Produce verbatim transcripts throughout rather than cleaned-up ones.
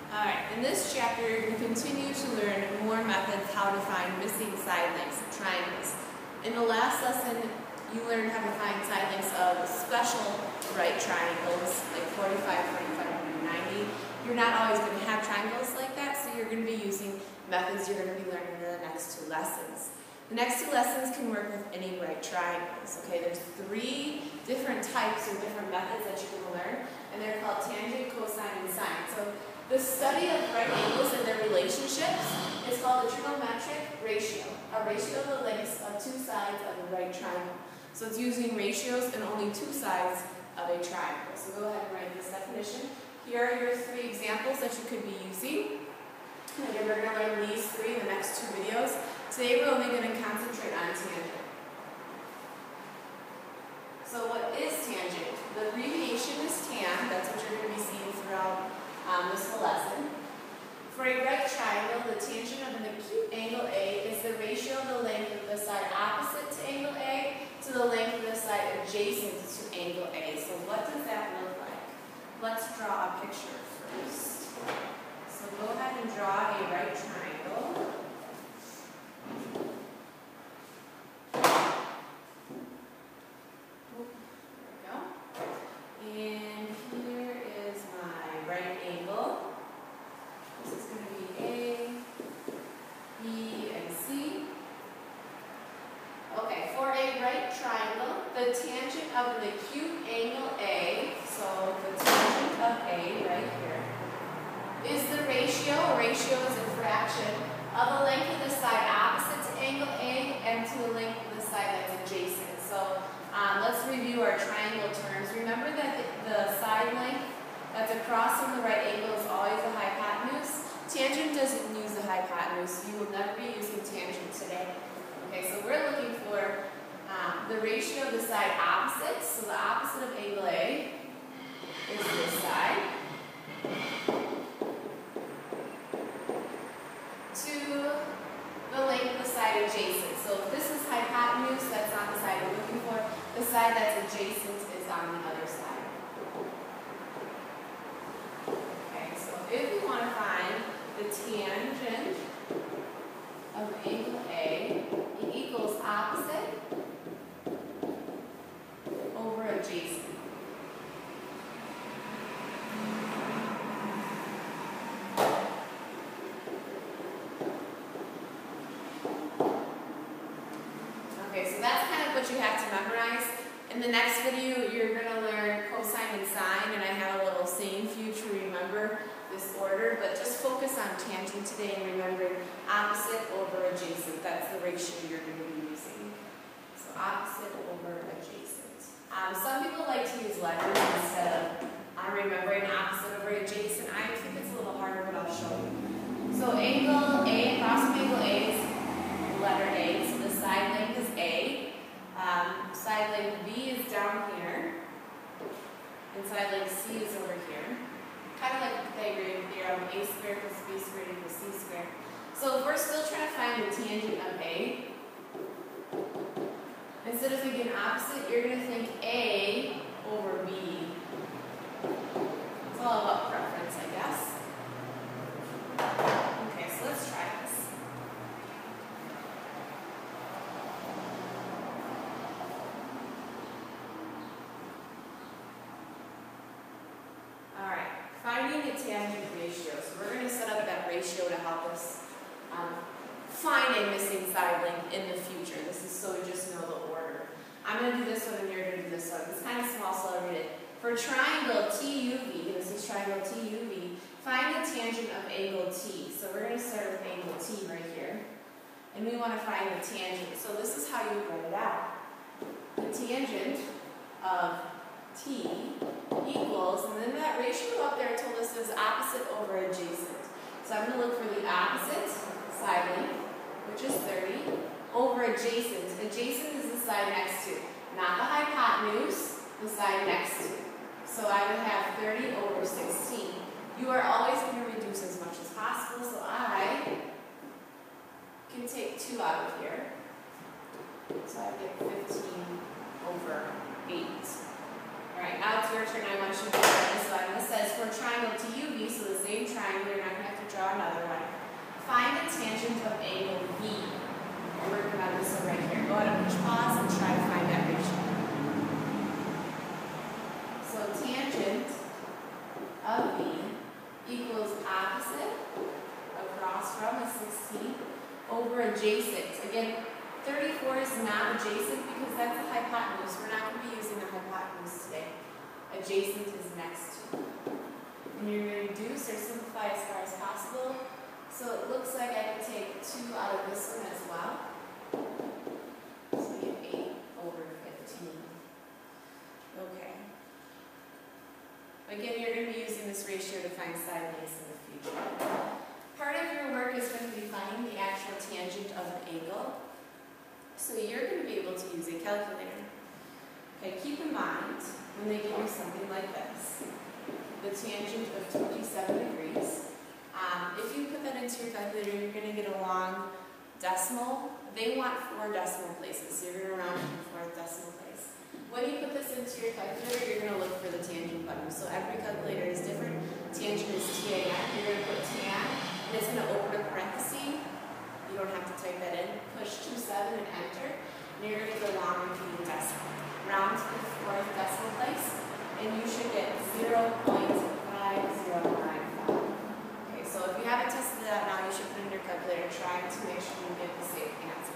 Alright, in this chapter you're going to continue to learn more methods how to find missing side lengths of triangles. In the last lesson, you learned how to find side lengths of special right triangles, like forty-five, forty-five, and ninety. You're not always going to have triangles like that, so you're going to be using methods you're going to be learning in the next two lessons. The next two lessons can work with any right triangles. Okay, there's three different types or different methods that you can learn, and they're called tangent, cosine, and sine. So the study of right angles and their relationships is called the trigonometric ratio, a ratio of the lengths of two sides of a right triangle. So it's using ratios and only two sides of a triangle. So go ahead and write this definition. Here are your three examples that you could be using. And again, we're going to learn these three in the next two videos. Today we're only going to concentrate on tangent. So what is tangent? The abbreviation is tan. That's what you're going to be seeing throughout um, this whole lesson. For a right triangle, the tangent of an acute angle A is the ratio of the length of the side opposite to angle A to the length of the side adjacent to angle A. So what does that look like? Let's draw a picture first. So go ahead and draw a right triangle. The tangent of an acute angle A, so the tangent of A right here, is the ratio, a ratio is a fraction, of the length of the side opposite to angle A and to the length of the side that's adjacent. So um, let's review our triangle terms. Remember that the, the side length that's across from the right angle is always the hypotenuse. Tangent doesn't use the hypotenuse. You will never be using tangent today. Okay, so we're looking for Um, the ratio of the side opposites, so the opposite of angle A is this side, to the length of the side adjacent. So if this is hypotenuse, that's not the side we're looking for. The side that's adjacent is on the other side. Okay, so if we want to find the tangent of angle A, it equals opposite over adjacent. Okay, so that's kind of what you have to memorize. In the next video, you're going to learn cosine and sine, and I have a little saying for you to remember this order, but just focus on tangent today and remember opposite over adjacent. That's the ratio you're going to be using. So opposite over adjacent. Um, some people like to use letters instead of um, remembering opposite over adjacent. I think it's a little harder, but I'll show you. So angle A, across from angle A is letter A, so the side length is A. Um, side length B is down here, and side length C is over here. Kind of like the Pythagorean theorem, A squared plus B squared equals C squared. So if we're still trying to find the tangent of A, instead of thinking opposite, you're going to think A over B. It's all about preference, I guess. Okay, so let's try this. Alright, finding the tangent ratio. So we're going to set up that ratio to help us um, find a missing side length in the future. This is so you just know the order. I'm going to do this one and you're going to do this one. It's kind of small, so I'll read it. For triangle T U V, this is triangle T U V, find the tangent of angle T. So we're going to start with angle T right here. And we want to find the tangent. So this is how you write it out. The tangent of T equals, and then that ratio up there told us is opposite over adjacent. So I'm going to look for the opposite side length, which is thirty, over adjacent. Adjacent is the side next to, not the hypotenuse, the side next to. So I would have thirty over sixteen. You are always going to reduce as much as possible, so I can take two out of here. So I get fifteen over eight. Alright, now it's your turn. I want you to do this one. This says for triangle T U V, so the same triangle, you're one other one. Find the tangent of angle B. We're working on this one right here. Go ahead and push pause and try to find that ratio. So tangent of B equals opposite across from is sixteen over adjacent. Again, thirty-four is not adjacent because that's the hypotenuse. We're not going to be using the hypotenuse today. Adjacent is next to. And you're going to reduce or simplify as far as possible. So it looks like I can take two out of this one as well. So we get eight over fifteen. Okay. Again, you're going to be using this ratio to find side lengths in the future. Part of your work is going to be finding the actual tangent of an angle. So you're going to be able to use a calculator. Okay, keep in mind when they give you something like this, the tangent of twenty-seven degrees. Um, if you put that into your calculator, you're going to get a long decimal. They want four decimal places, so you're going to round to the fourth decimal place. When you put this into your calculator, you're going to look for the tangent button. So every calculator is different. Tangent is tan. You're going to put tan, and it's going to open a parenthesis. You don't have to type that in. Push two seven and enter, and you're going to get a long repeating decimal. Round to the fourth decimal place, and you should get zero point five zero nine five. Okay, so if you haven't tested it out now, you should put it in your calculator, trying to make sure you get the same answer.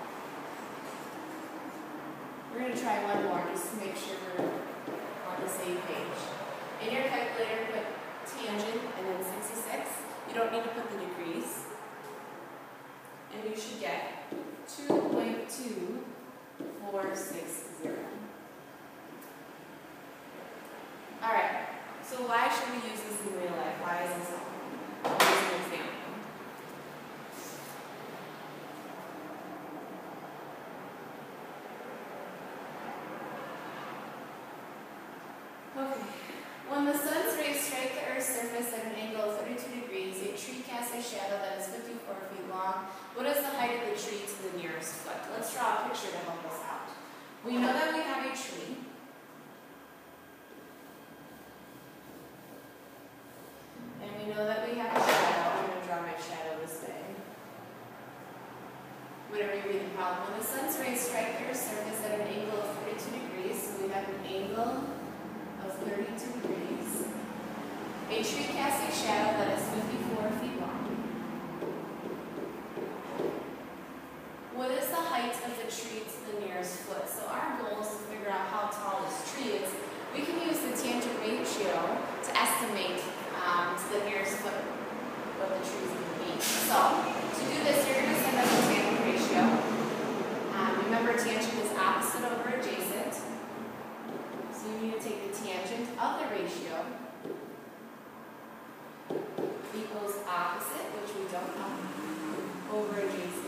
We're going to try one more just to make sure we're on the same page. In your calculator, put tangent and then sixty-six. You don't need to put the degrees. And you should get two point two four six zero. Alright, so why should we use this in real life? Why is this helpful? I'll use an example. Okay, when the sun's rays strike the Earth's surface at an angle of thirty-two degrees, a tree casts a shadow that is fifty-four feet long. What is the height of the tree to the nearest foot? Let's draw a picture to help us out. We know that we have a tree. And we know that we have a shadow. I'm going to draw my shadow this way. Whenever you read the problem, when the sun's rays strike the Earth's surface at an angle of thirty-two degrees, so we have an angle of thirty-two degrees. A tree casts a shadow that is fifty-four feet long. What is the height of the tree to the nearest foot? So our goal is to figure out how tall this tree is. We can use the tangent ratio to estimate um, to the nearest foot what the tree is going to be. So to do this, you're going to set up the tangent ratio. Um, remember, tangent is opposite over adjacent. So you need to take the tangent of the ratio equals opposite, which we don't know, over adjacent.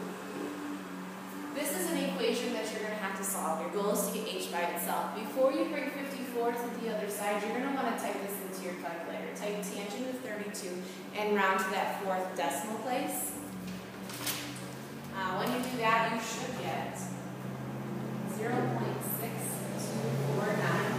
This is an equation that you're going to have to solve. Your goal is to get h by itself. Before you bring fifty-four to the other side, you're going to want to type this into your calculator. Type tangent of thirty-two and round to that fourth decimal place. Uh, when you do that, you should get zero point six two four nine.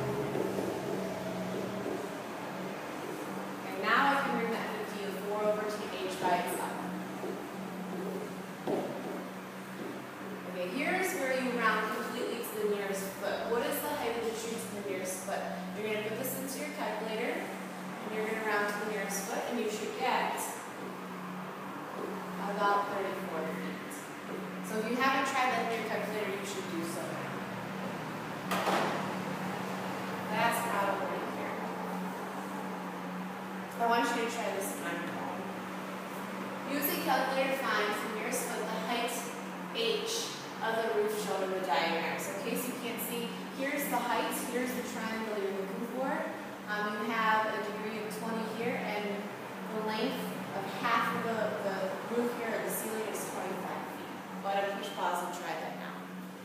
And now I can bring that fifty-four over to h by itself. Okay, here's where you round completely to the nearest foot. What is the height of the tree to the nearest foot? You're going to put this into your calculator, and you're going to round to the nearest foot, and you should get about thirty-four feet. So if you haven't tried that in your calculator, you should do so now. That's probably here. I want you to try this on your own. Use a calculator to find from the nearest foot the height h of the roof shown in the diagram. So in case you can't see, here's the height, here's the triangle you're looking for. Um, you have a degree of twenty here, and the length of half of the, the roof here, or the ceiling, is twenty-five feet. Go ahead and push pause and try that now.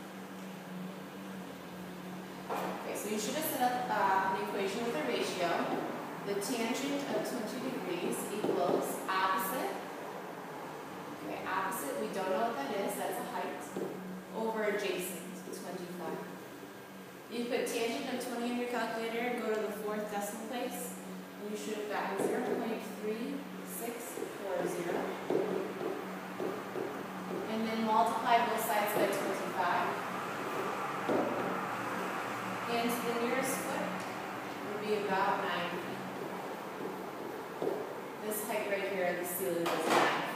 Okay, so you should have set up uh, an equation with a ratio. The tangent of twenty degrees equals opposite. Okay, opposite, we don't know what that is, that's a height, over adjacent to twenty-five. You put tangent of twenty in your calculator and go to the fourth decimal place, and you should have gotten zero point three six into the nearest foot would be about nine feet. This height right here at the ceiling is nine